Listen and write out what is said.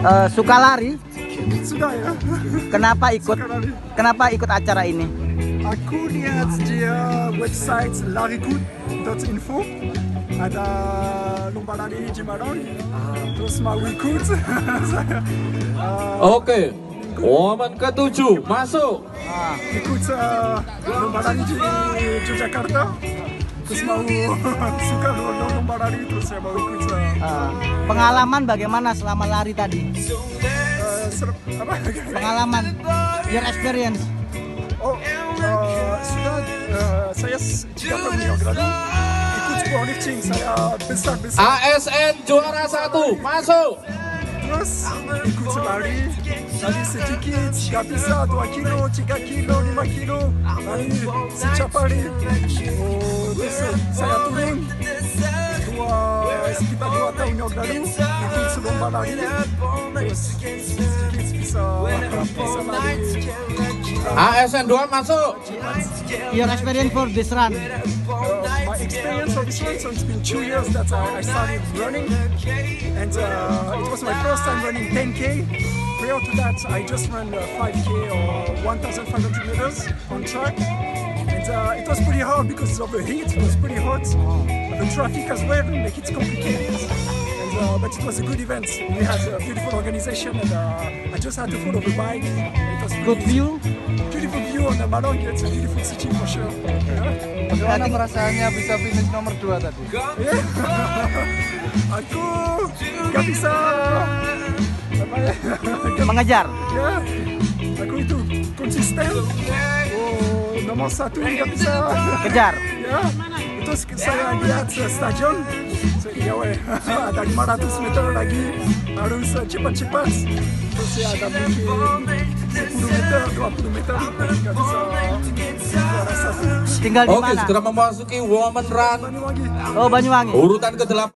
Suka lari? Sudah ya. Kenapa ikut acara ini? Aku lihat dia website larigood.info, ada lomba lari di Malang, terus mau ikut. Oke, momen ke-7 masuk. Ikut lomba lari di Yogyakarta, terus mau suka lomba lari, terus saya mau ikut. Pengalaman bagaimana selama lari tadi? Apa? Pengalaman, your experience. Sudah saya 3 tahun yang lalu ikut powerlifting, saya besar. ASN juara 1 masuk. Terus ikut lari sedikit, gak bisa 2 kilo, 3 kilo, 5 kilo, lari setiap hari. Terus saya turun sekitar 2 tahun yang lalu ikut lomba lari, terus sedikit bisa lari. ASN 2 masuk. Your experience for this run? My experience for this run, so it's been 2 years that I started running, and it was my first time running 10K. Prior to that, I just ran 5K or 1,500 meters on track, and it was pretty hard because of the heat. It was pretty hot. The traffic as well make it complicated. But it was a good event. We had a beautiful organization, and I just had to follow the bike. It was Good view? Beautiful view on the Malang. It's a beautiful city for sure. Bagaimana perasaannya bisa finish nomor 2 tadi? Aku gak bisa Mengejar? ya, aku itu konsisten. Nomor 1 gak bisa Kejar? ya. Terus saya lihat stadion, ya weh, ada 500 meter lagi, harus cepat-cepat. Terus ya ada mungkin 10 meter, 20 meter, gak bisa juara 1. Tinggal di Oke, mana? segera memasuki woman run Banyuwangi. Oh, Banyuwangi. urutan ke-8.